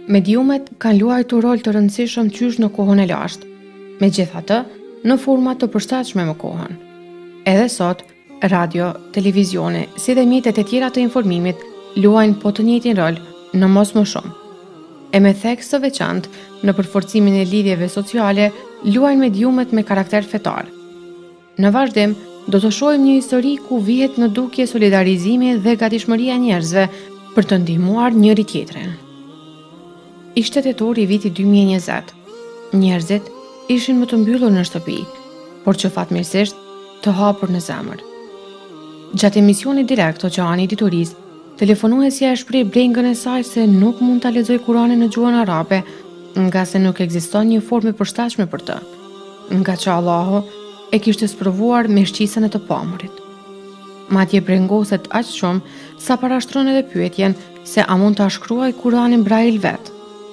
Mediumet kanë luajtur rol të rëndësishëm qysh në kohën e lashtë, megjithatë, në forma të përshtatshme me kohën. Edhe sot, radio, televizioni, si dhe mjetet e tjera të informimit luajnë po të njëjtin rol, në mos më shumë. E me theks të veçantë, në përforcimin e lidhjeve sociale, luajnë mediumet me karakter fetar. Në vazhdim, do të shohim një histori ku vihet në dukje solidarizimi dhe gatishmëria e njerëzve për të ndihmuar njëri tjetrin. Ishte tetor i vitit 2020. Njerëzit ishin më të mbyllur në shtëpi, por që fatmirësisht të hapur në zemër. Gjatë emisionit direkt Oqeani i Diturisë, telefonuesja e shpreh brengën e saj se nuk mund ta lexojë Kuranin në gjuhën arabe, nga se nuk ekziston një formë e përshtatshme për të, nga që Allahu e kishte sprovuar me shqisën e të pamurit. Madje brengoset aq shumë sa parashtron edhe pyetjen se a mund ta shkruaj Kuranin braille vet.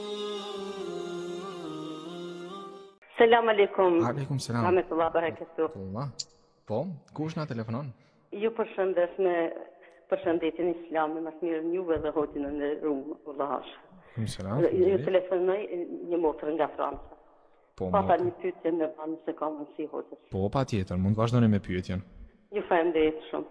Selam aleikum. Aleikum selam. Rahmetullah barakatuh. Po, kush na telefonon? Ju përshëndes me përshëndetjen islame, më mirë juve dhe hoxhin në rrumë, vallahi. Selam. Ju telefonoj një motër nga Franca. Po, Pata një pyetje në banë se ka mundësi hoxhës. Po, patjetër, mund vazhdoni me pyetjen. Ju faleminderit shumë.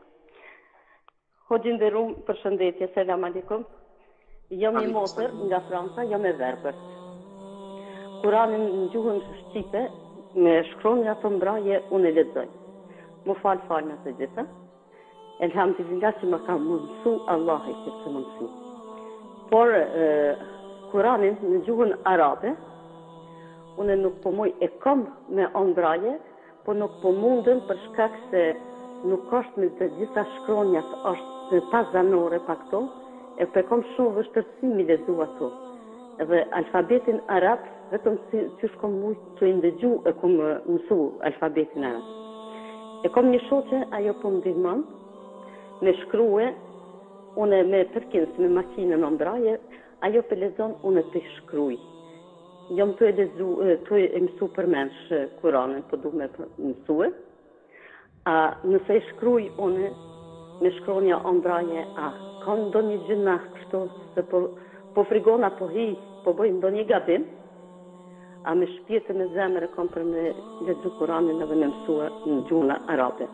Hoxhin dhe rrumë, përshëndetje, selam aleikum. Jam një motër nga Franca, jam e verbër. Kuranin në gjuhën shqipe, me shkronja të mbraje, unë e lexoj. Më falë në të gjitha. Elhamdulillah që më ka mundësu Allah i këtë mundësi. Por, Kuranin në gjuhën arabe, unë nuk po moj e kom me ombraje, po nuk po mundën për shkak se nuk është me të gjitha shkronjat, është pas zanore pa këto, e pe kom shumë vështërsi mi lezu ato. Edhe alfabetin arab, vetëm që shkom mujtë të indëgju e kom mësu alfabetin arab. E kom një shoqe, ajo po më ndihmon, me shkrue, une me përkins, me makinën në mbraje, ajo për lezon, une të shkruj. Jam të e mësu përmensh Kuranin, po du me mësue. A nëse e shkruj, une me shkronja ombraje, a ka ndo një gjëna kështu, se po frigona, po hi, po bëjmë ndo një gabim, a me shpjetë me zemër e kom për me lexu Kuranin edhe me mësua në gjuhën arabe.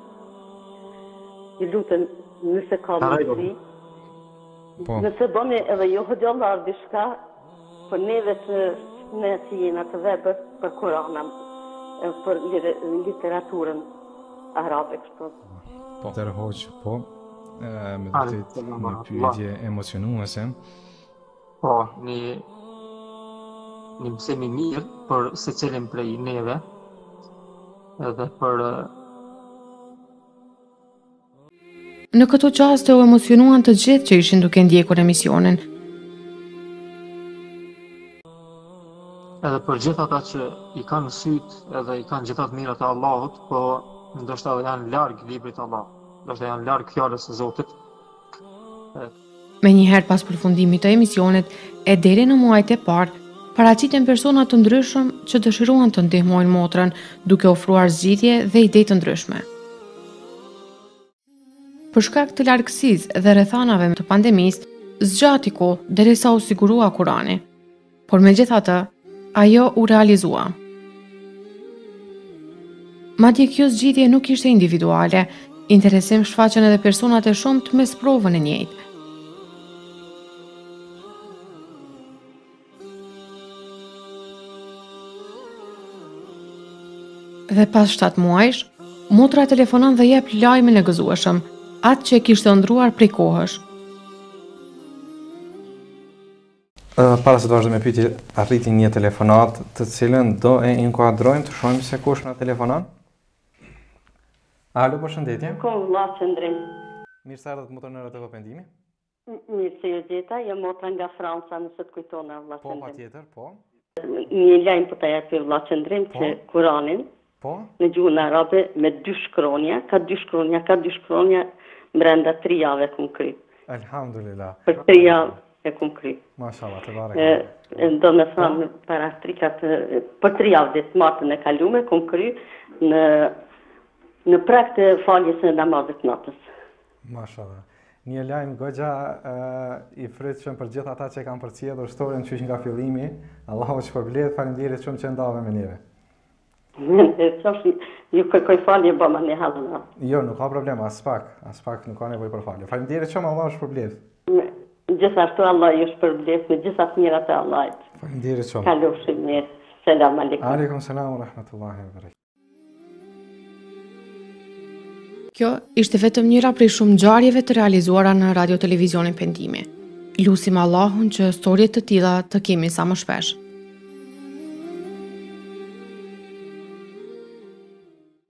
I lutem, nëse ka mundësi, nëse bëni edhe jo hëdjallar dishka, për neve të ne që jena të vebër për Kuranën, për literaturën arabe kështu. Po, tërhoq, po, me të një pyetje emocionuese. Po, një mësimi mirë për se cilin prej neve edhe për... Në këto qaste u emocionuan të gjithë që ishin duke ndjekur emisionin. Edhe për gjithë ata që i kanë sytë edhe i kanë gjithat mirat e Allahut, po ndoshta janë larg librit të Allahut, ndoshta janë larg fjalës së Zotit. Me njëherë pas përfundimit të emisionit e deri në muajt e parë, paraqiten persona të ndryshëm që dëshiruan të ndihmojnë motrën duke ofruar zgjidhje dhe ide të ndryshme. Për shkak të largësisë dhe rrethanave të pandemisë, zgjati kohë derisa u sigurua Kurani. Por megjithatë, ajo u realizua. Madje kjo zgjidhje nuk ishte individuale, interesim shfaqen edhe personat e shumt mes provën e njëjtë. Dhe pas 7 muajsh, motra telefonon dhe jep lajmin e gëzueshëm, atë që e kishte ëndruar prej kohësh. Para se të vazhdojmë me pyetje, arriti një telefonat të cilën do e inkuadrojmë të shohim se kush na telefonon. Alo, përshëndetje. Ko vëlla Qëndrim. Mirë se ardhët motor në RTV Pendimi. Mirë se ju gjeta, jam motra nga Franca, nëse të kujtona vëlla Po, Qëndrim. patjetër, po. Një lajm po ta jap vëlla Qëndrim që Kuranin Po. në gjuhën arabe me 2 shkronja, ka 2 shkronja, brenda 3 javë kum kry. Alhamdulillah. Për 3 javë e kum kry. Mashallah, te barek. Do me thënë para për 3 javë dhe martën e kalume kum kry në prag të faljes në namazit natës. Mashallah. Një lajm goxha I frytshëm për gjithë ata që kanë përcjellur historinë qysh nga fillimi. Allahu që përmbledh, faleminderit shumë që ndave me neve. Ju kërkoj falje bëma një hallna. Jo, nuk ka problem, as pak nuk ka nevojë për falje. Faleminderit shumë, Allahu shpërblet. Gjithashtu Allah ju shpërblet me gjitha të mirat e Allahit. Faleminderit shumë. Kalofshi mirë. Selam aleikum. Aleikum selam wa rahmatullahi wa barakatuh. Kjo ishte vetëm njëra prej shumë ngjarjeve të realizuara në radio televizionin Pendimi. Lusim Allahun që historie të tilla të kemi sa më shpesh.